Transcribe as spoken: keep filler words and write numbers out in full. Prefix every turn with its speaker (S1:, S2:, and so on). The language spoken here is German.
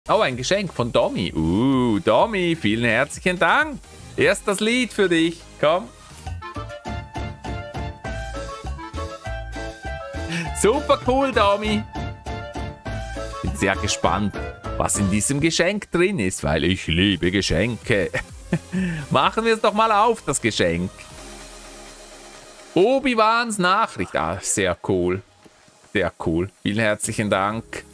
S1: Oh, ein Geschenk von Domi. Uh, Domi, vielen herzlichen Dank. Erst das Lied für dich. Komm. Super cool, Domi. Bin sehr gespannt, was in diesem Geschenk drin ist, weil ich liebe Geschenke. Machen wir es doch mal auf, das Geschenk. Obi-Wans Nachricht. Ah, sehr cool. Sehr cool. Vielen herzlichen Dank.